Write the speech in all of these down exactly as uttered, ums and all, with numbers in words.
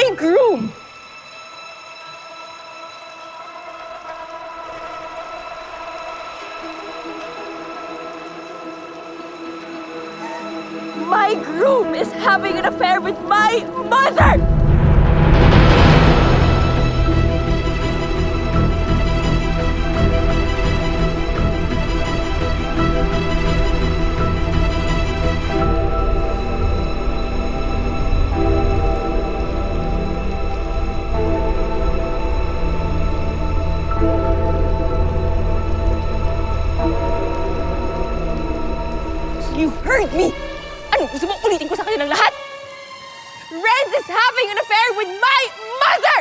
my groom! My groom is having an affair with my mother! You heard me! Ano, gusto mo ulitin ko sa kanilang lahat? Renz is having an affair with my mother!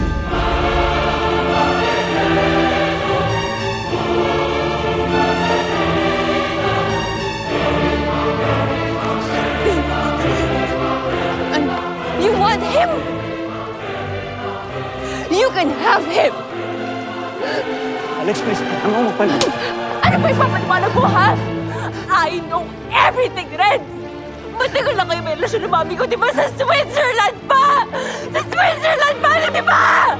And you want him? You can have him! Alex, please, ano mo pa? Ano ba ipapaliwanag mo, ha? I know everything, Renz! Matagal lang kayo may relasyon ng mami ko, di ba? Sa Switzerland pa! Sa Switzerland pa, di ba?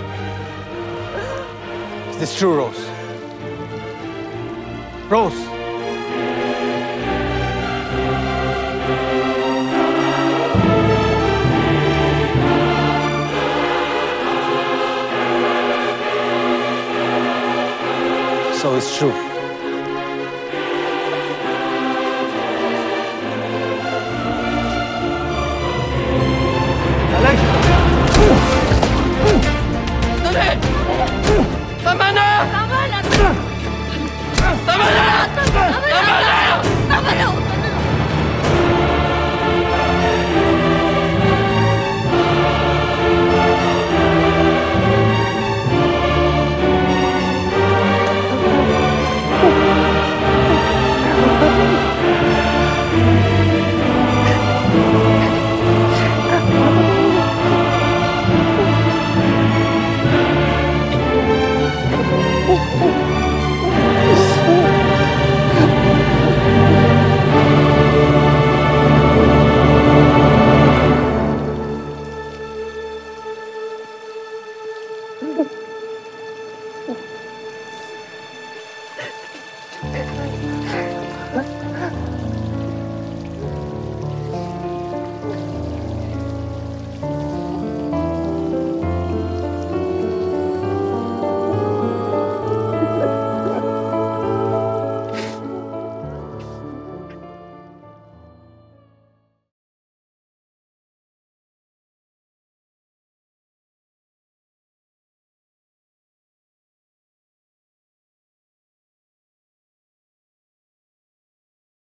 Is this true, Rose? Rose! So it's true.